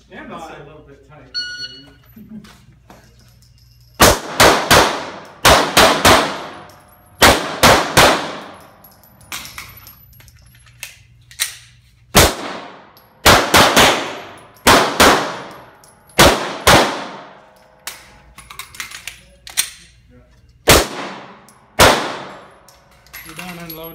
And It's I. a little bit tight. You're done unloading.